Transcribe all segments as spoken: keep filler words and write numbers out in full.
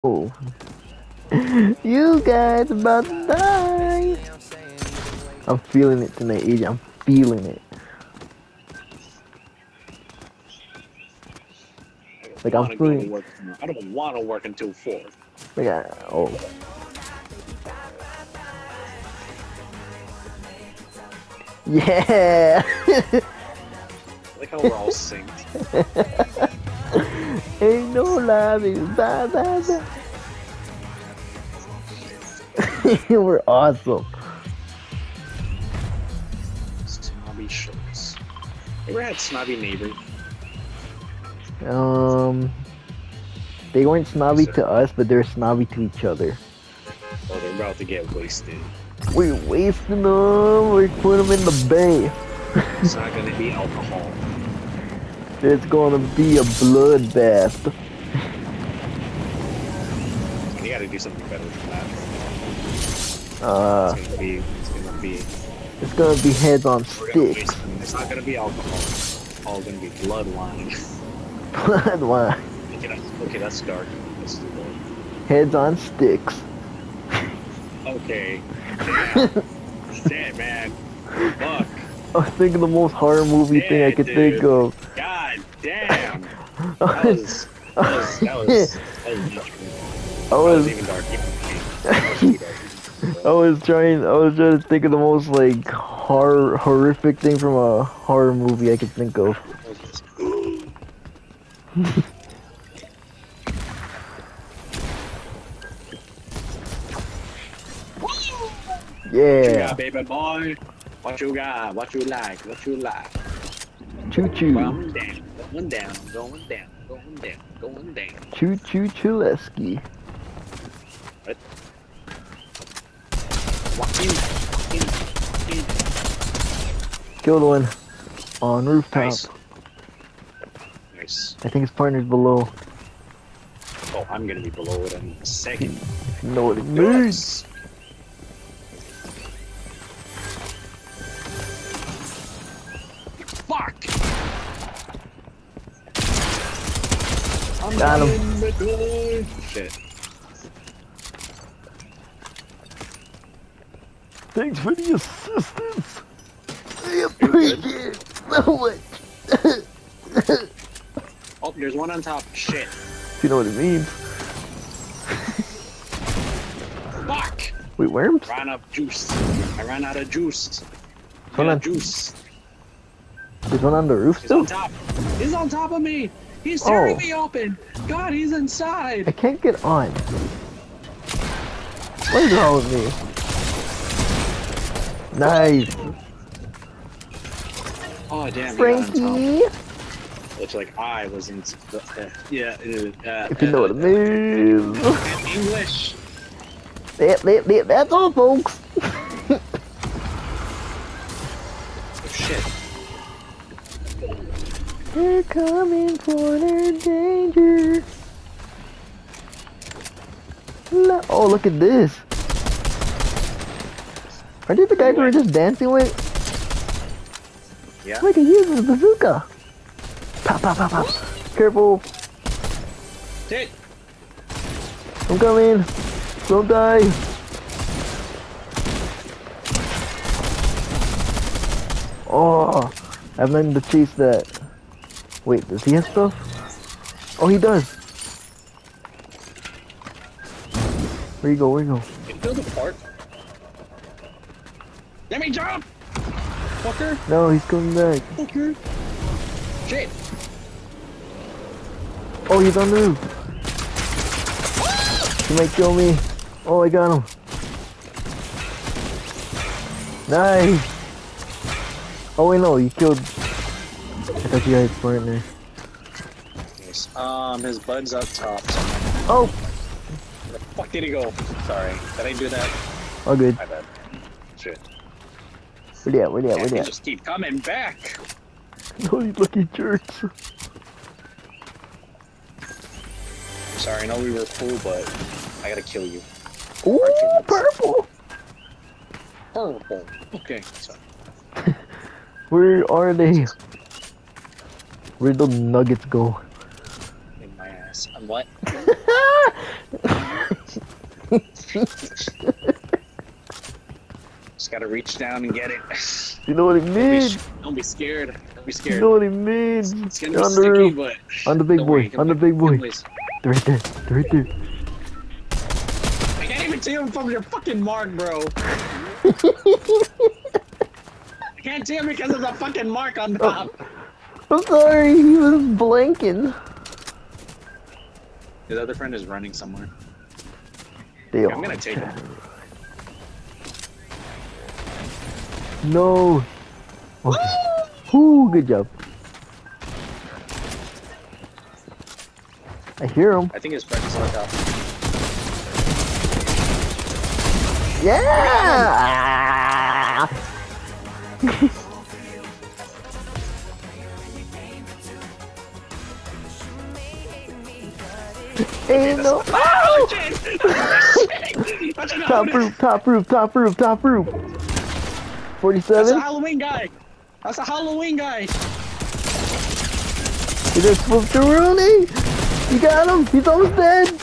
Oh, you guys about to die. I'm feeling it tonight, A J. I'm feeling it. Like I'm feeling. Work, I don't want to work until four. Like I, oh. Yeah. Like how we're all synced. Ain't no lobby. Bye, bye, bye. We're awesome. Snobby shirts. Ever had snobby neighbors? Um, they weren't snobby to us, but they're snobby to each other. Oh, they're about to get wasted. We're wasting them. We're putting them in the bay. It's not gonna be alcohol. It's gonna be a bloodbath. You gotta do something better than that. Uh, it's gonna be. It's gonna be. It's gonna be heads on sticks. It's not gonna be alcohol. It's all gonna be bloodline. Bloodline. Okay, that's, okay, that's dark. That's too dark. Heads on sticks. Okay. Damn. Damn, man. Fuck. I was thinking the most horror movie Damn, thing I could dude. think of. God damn. That was. That was. That was. That was not true. I was. That was even dark. That was too dark. I was trying. I was trying to think of the most like horror, horrific thing from a horror movie I could think of. Yeah. What you got, baby boy? What you got? What you like? What you like? Choo choo. Going down, going down, going down, going down, going down. Choo choo Chuleski. What? Walk in, in, in. Killed one on rooftop. Nice. Nice. I think his partner's below. Oh, I'm gonna be below it in a second. You know what it means. Fuck! I'm Got him. Shit. Thanks for the assistance. I appreciate it so much. Oh, there's one on top. Shit. You know what it means. Fuck! Wait, worms? Ran out of juice. I ran out of juice. Hold Yeah, on. juice. There's one on the roof He's still? on top. He's on top of me. He's tearing Oh. me open. God, he's inside. I can't get on. What is wrong with me? Nice. Oh damn! He got on top. Frankie. Looks like I was in. Uh, yeah. Uh, uh, If you know what it means. English. That, that, that, that's all, folks. Oh shit. They're coming for their danger. No. Oh, look at this. Are these the guys we were just dancing with? Yeah. Look at you, the bazooka. Pop, pop, pop, pop. Careful. Shit. I'm coming. Don't die. Oh, I'm meant to chase that. Wait, does he have stuff? Oh, he does. Where you go? Where you go? Can you build a fart? Let me jump! Fucker! No, he's coming back. Fucker! Shit! Oh, he's on the roof. He might kill me. Oh, I got him. Nice. Oh wait, no, you killed. I thought you had his partner. Yes. Um, his bud's up top. Oh, Where the fuck did he go? Sorry. Did I do that? all good. My bad. Shit. Where they at? Where they at? Where Yeah, they they at? just keep coming back. No, these lucky jerks. Sorry, I know we were full, but I gotta kill you. Ooh, Cartoons. purple. Purple. Okay, sorry. Where are they? Where'd the nuggets go? In my ass. I'm what? Just gotta reach down and get it. You know what it Don't be, means? sh- don't be scared. Don't be scared. You know what it means? It's gonna You're be on the sticky, roof. but On the big don't boy. worry, On the come big boy. please. They're right there. They're right there. I can't even see him from your fucking mark, bro. I can't see him because of the fucking mark on top. I'm sorry, he was blanking. His other friend is running somewhere. They I'm all gonna take him. No. Okay. Whoo, good job. I hear him. I think his friend is like up. Yeah! Ain't no. Oh, shit! Top roof, top roof, top roof, top roof. That's a forty-seven. Halloween guy. That's a Halloween guy. He just swooped to Rooney. You got him. He's almost dead.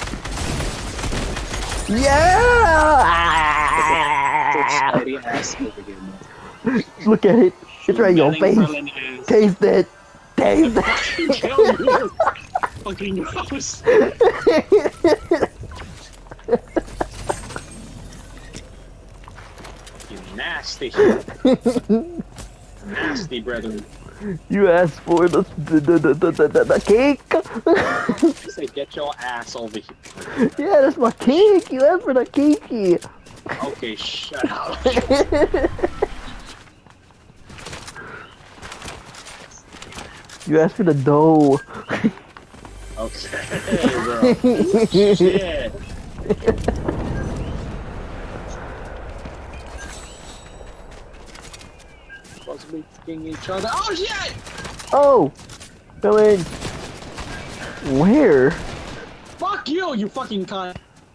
Yeah! Spidey ass over here, man. Look at it. It's right in your face. Taste it. Taste it. Fucking gross. You nasty. Nasty, brethren. You asked for the the the the, the, the, the cake. I say get your ass over here. Yeah, that's my cake. You asked for the cake. Okay, shut up. You asked for the dough. Okay, bro. Shit. Supposed to be fucking each other. Oh shit! Oh, come in. Where? Fuck you, you fucking cunt!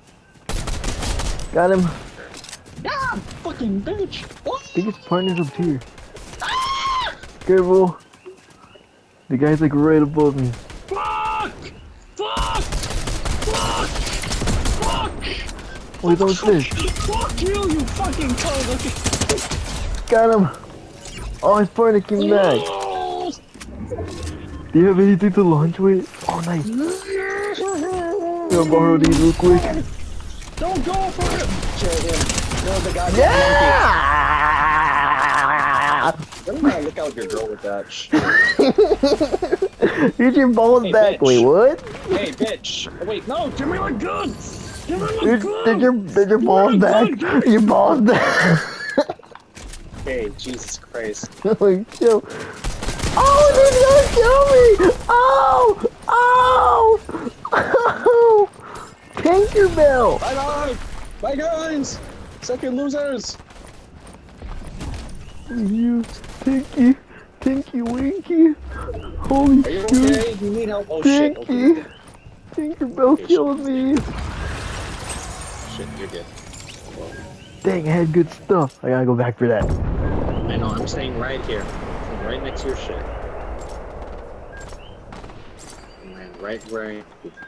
Got him. Ah, fucking bitch! What? I think his partner's up here. Careful. The guy's like right above me. Fuck! Fuck! Fuck! Fuck! Oh, he's almost there. Fuck you, you fucking cunt! Got him. Oh, his partner came back. No! Do you have anything to launch with? Oh, nice. Gonna borrow these real quick. Don't go for him! Kill him. Kill the guy. Yeah! Don't gotta look out your girl with that shit. Here's your balls Hey, back. bitch. Wait, what? Hey, bitch! Oh, wait, no! Give me my gun! Give me my Did, gun! did your did your balls back? Your balls back. Hey, Jesus Christ. Holy shit. Oh, they're gonna kill me! Oh! Oh! Oh! Tinkerbell! Bye bye! Bye guys! Second losers! You, Tinky, Tinky Winky. Holy Are you shit. okay? You need help? Oh shit. Tinky. Okay. Tinkerbell Okay, killed me. Shit, you're good. Dang, I had good stuff. I gotta go back for that. I know, I'm staying right here. I'm right next to your shit. I'm right where I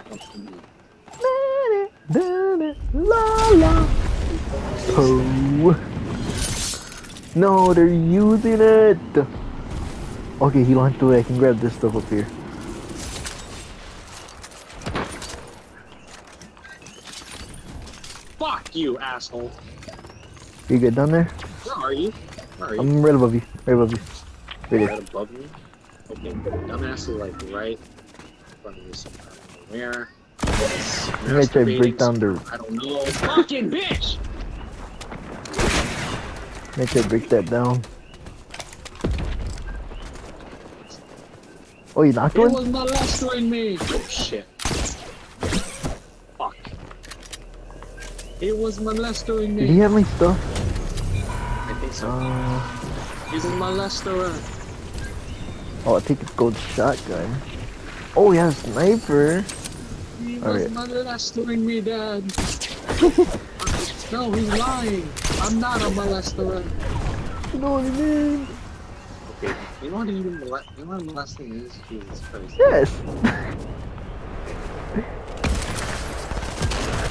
La la. Oh. No, they're using it. Okay, he launched away. I can grab this stuff up here. Fuck you, asshole! You good down there? Where are you? Where are you? I'm right above you. Right above you. Right here. Right above me? Okay, dumbass is like right in front of me somewhere. I don't know where. Yes. I'm gonna try to break down the. I don't know. Fucking bitch! I'm gonna try to break that down. Oh, you knocked It one? was molesting me! Oh shit. Fuck. It was molesting Did he me. have my stuff? I think so. Uh, He's a molester. oh, I think it's gold shotgun. Oh, he has a sniper. He All was right. molesting me, Dad. No, he's lying. I'm not a molester. You know what I mean? Okay, you know what even mole- you know what molesting is? Jesus Christ. Yes.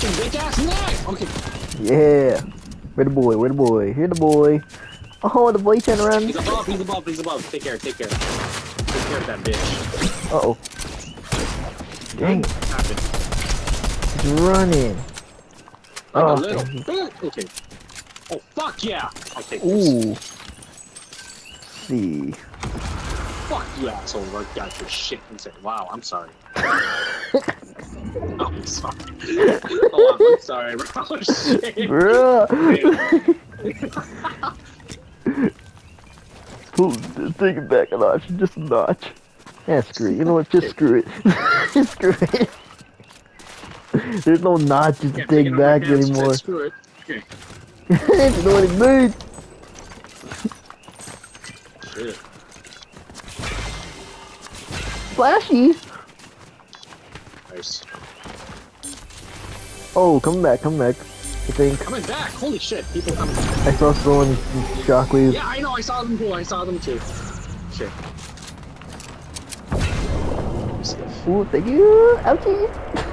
fucking bitch ass neck! Okay. Yeah. Where the boy? Where the boy? Here the boy. Oh, the boy turned around. He's above, he's above, he's above. Take care, take care. Take care of that bitch. Uh oh. Dang it. What happened? He's running. Like Oh, a little. Okay. Oh, fuck yeah! I'll take this. ooh. Let's see. Fuck you, asshole. Work out your shit and say, wow, I'm sorry. oh, I'm sorry. Oh, I'm sorry, bro. Oh, shit. Bruh. Pull- Take it back a notch. Just a notch. Yeah, screw it. You know what? Just screw it. Just screw it. There's no notches to Yeah, take picking up back my pants, anymore. said, screw it. Okay. You know what it means? Shit. Flashy. Nice. Oh, come back, come back. I think Coming back! Holy shit, people coming back. I saw someone shockwave. Yeah, I know, I saw them too, I saw them too. Shit. Ooh, thank you. Ouchie.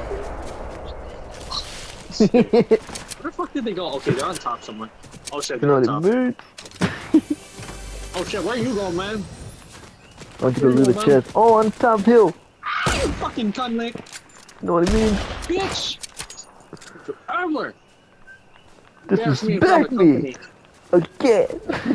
Where the fuck did they go? Okay, they're on top somewhere. Oh shit, You they're know on what it top. means? Oh shit, where you going, man? I want to go to the chest. Oh, on top hill. Ah, you fucking cunt lick! You know what it means? Bitch! Ever! Embarrass me in front Disrespect of me company. again.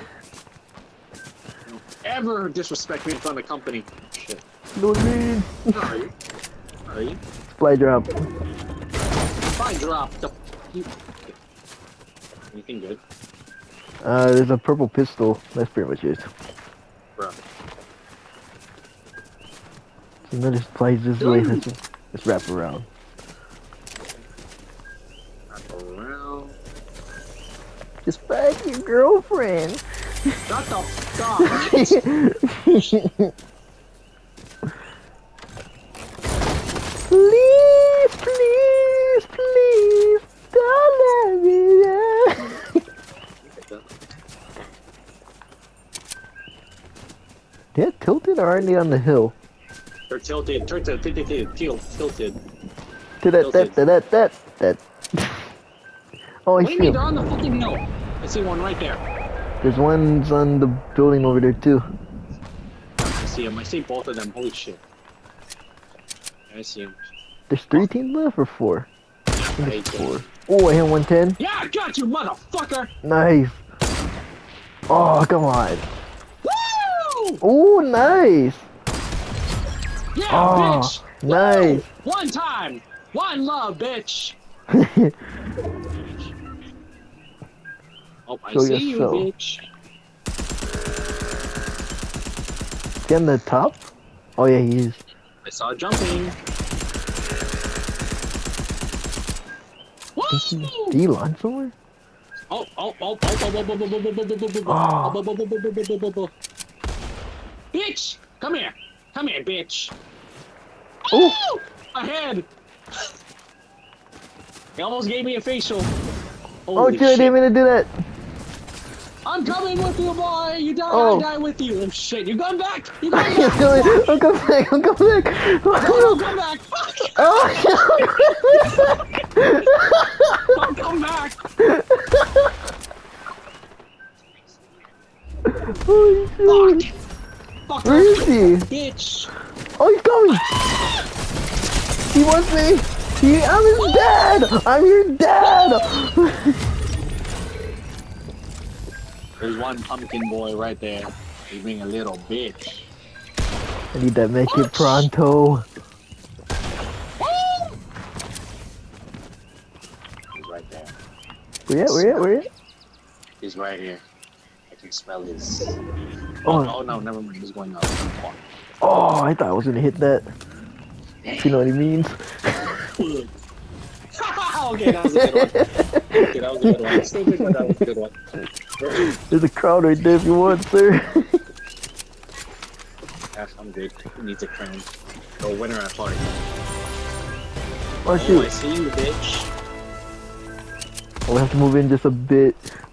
Ever disrespect me in front of company. Shit. You know what it means? Where are you? Where are you? Supply drop. Fine, drop the. You... Anything good? Uh, there's a purple pistol. That's pretty much it. Bro. Another supplies this way. Let's, let's wrap around. Wrap around. Just find your girlfriend. Shut the fuck Please, please, please, don't let me down. They're tilted or are they on the hill? They're tilted, tilted, tilted, tilted, tilted. To that, that, that, that, that, that. Oh, I What do you see mean? him. They're on the fucking hill. I see one right there. There's ones on the building over there too. I see him. I see both of them. Holy shit. I see him. There's three teams left or four? I I think hate it's them. four. Oh, I hit one ten. Yeah, I got you, motherfucker! Nice. Oh, come on. Woo! Oh, nice. Yeah, Oh, bitch! nice. Woo! One time! One love, bitch! Oh, I Show see you, yourself. bitch. Is he on the top? Oh yeah, he is. I saw jumping. Woo! Did he launch somewhere? Oh, oh, oh, oh, oh, oh, oh, oh, oh, oh, oh, oh, oh, oh, oh, oh. Bitch! Come here! Come here, bitch! Oh! Ahead! He almost gave me a facial. Oh, Holy dude, I shit. didn't mean to do that. I'm coming with you, boy! You die, Oh. I die with you! Oh shit, you going back! You going I'm back! coming, I'm coming back, I'm coming back. Don't come back! Fuck! Oh, Don't come back! holy Fuck! shit. Fuck Where is he? bitch! Oh, he's coming. He wants me. He, I'm his dad. I'm your dad. There's one pumpkin boy right there. He's being a little bitch. I need that make it pronto. He's right there. Where at? Where at? Where at? He's right here. I can smell his. Oh, Oh, oh no, never mind. He's going up. oh, I thought I was gonna hit that. If you know what he means. Okay, that was a good one. Okay, that was a good one. I still think that, that was a good one. There's a crowd right there if you want, sir. Gosh, I'm good. Who needs a crown? The winner at heart. Oh Oh, I shoot. see you, bitch. We'll have to move in just a bit.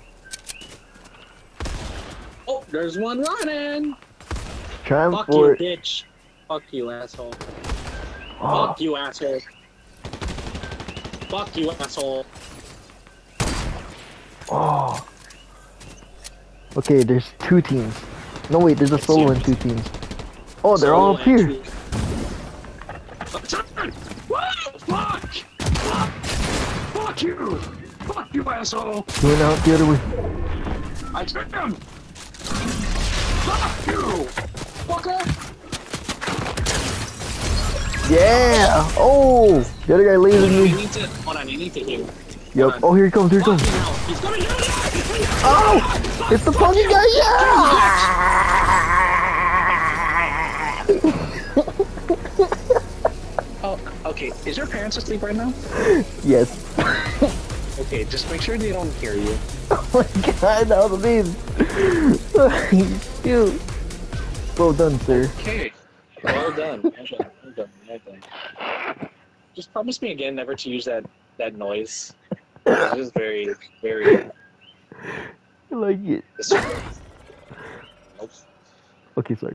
Oh, there's one running. Trying Fuck for you, it. bitch. Fuck you, asshole. Oh, Fuck you, asshole. Fuck you, asshole. Oh. Okay, there's two teams. No wait, there's a solo and two teams. Oh, they're all up here. Whoa, fuck! Fuck! Fuck you! Fuck you, asshole! He went out the other way. I took him! Fuck you! Fucker! Yeah! Oh! The other guy lasered You me. need to, hold on, you need to heal. Yep. Oh, here he comes, here he comes. He's coming down! Oh! It's the funky guy! Yeah! Oh, okay. Is your parents asleep right now? Yes. Okay, just make sure they don't hear you. Oh my god, that was amazing. Shoot. Well done, sir. Okay. Well done. Well done. Well done. Well done. Just promise me again never to use that, that noise. It's just very, very... I like it. Nope. Okay, sorry.